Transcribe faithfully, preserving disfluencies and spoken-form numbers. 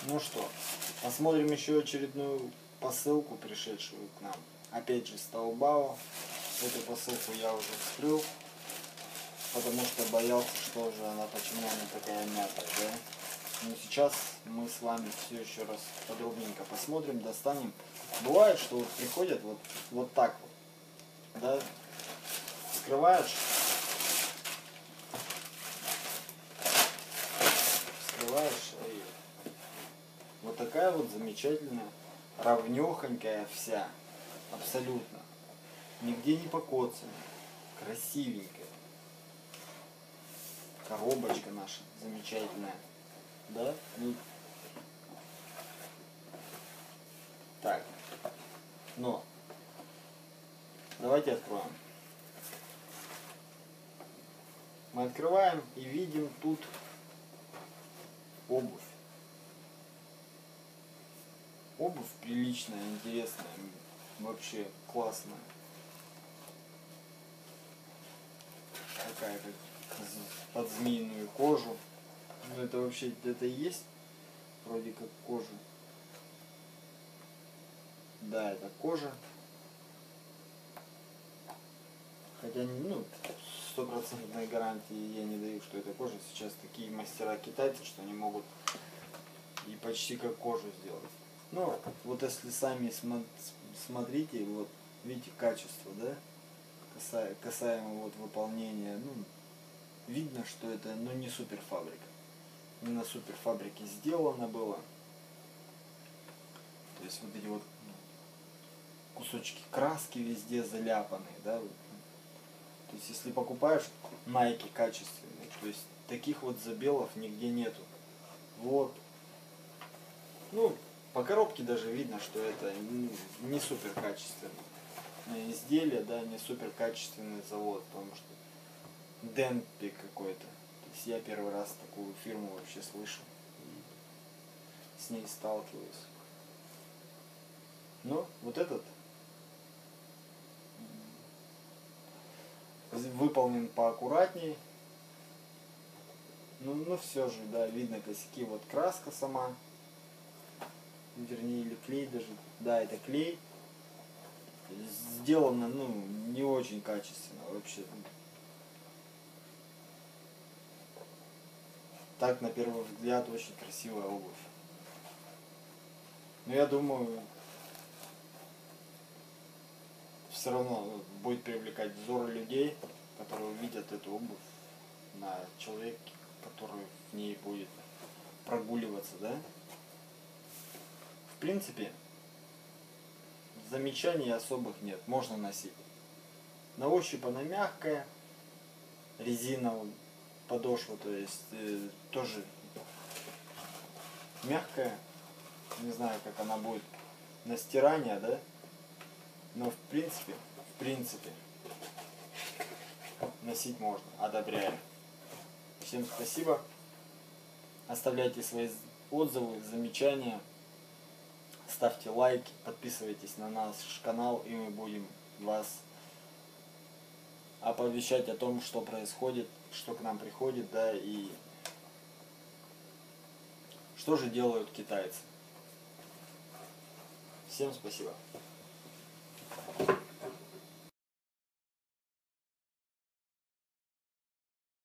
Ну что, посмотрим еще очередную посылку, пришедшую к нам. Опять же с Таобао. Эту посылку я уже вскрыл, потому что боялся, что же она, почему она такая мятая, да? Но сейчас мы с вами все еще раз подробненько посмотрим, достанем. Бывает, что вот приходят вот, вот так вот, да, вскрываешь, вскрываешь, и вот такая вот замечательная, равнёхонькая вся, абсолютно, нигде не покоцанная, красивенькая. Коробочка наша замечательная, да? Ну, так, но давайте откроем. Мы открываем и видим тут обувь. Обувь приличная, интересная, вообще классная. Такая как под змеиную кожу. Ну это вообще это и есть вроде как кожа. Да, это кожа. Хотя, ну, стопроцентной гарантии я не даю, что это кожа. Сейчас такие мастера китайцы, что они могут и почти как кожу сделать. Ну, вот если сами смотрите, вот видите качество, да, Касаемо, касаемо вот выполнения, ну, видно, что это, ну, не суперфабрика. Не на суперфабрике сделано было. То есть вот эти вот кусочки краски везде заляпанные, да. То есть если покупаешь Nike качественные, то есть таких вот забелов нигде нету. Вот. Ну, по коробке даже видно, что это не супер качественное изделие, да, не супер качественный завод, потому что Денпи какой-то. То есть я первый раз такую фирму вообще слышу и с ней сталкиваюсь. Но вот этот выполнен поаккуратнее. Ну, но все же, да, видно косяки. Вот краска сама, вернее, или клей даже. Да, это клей. Сделано, ну, не очень качественно вообще. Так, на первый взгляд, очень красивая обувь. Но я думаю, все равно будет привлекать взоры людей, которые увидят эту обувь на человеке, который в ней будет прогуливаться, да? В принципе, замечаний особых нет, можно носить. На ощупь она мягкая, резиновая подошва, то есть э, тоже мягкая. Не знаю, как она будет на стирание, да? Но в принципе, в принципе, носить можно, одобряю. Всем спасибо. Оставляйте свои отзывы, замечания. Ставьте лайки, подписывайтесь на наш канал, и мы будем вас оповещать о том, что происходит, что к нам приходит, да, и что же делают китайцы. Всем спасибо.